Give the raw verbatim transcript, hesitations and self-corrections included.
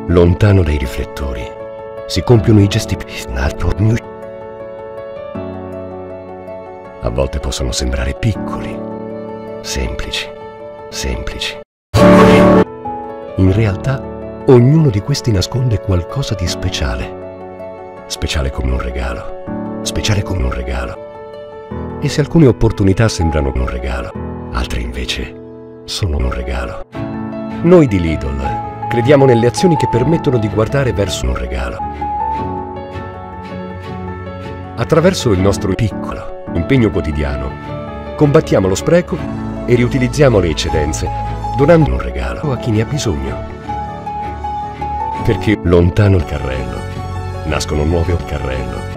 Lontano dai riflettori si compiono i gesti più naturali. A volte possono sembrare piccoli, semplici, semplici. In realtà, ognuno di questi nasconde qualcosa di speciale. Speciale come un regalo, speciale come un regalo. E se alcune opportunità sembrano un regalo, altre invece sono un regalo. Noi di Lidl crediamo nelle azioni che permettono di guardare verso un regalo. Attraverso il nostro piccolo impegno quotidiano, combattiamo lo spreco e riutilizziamo le eccedenze, donando un regalo a chi ne ha bisogno. Perché lontano il carrello, nascono nuovi carrello.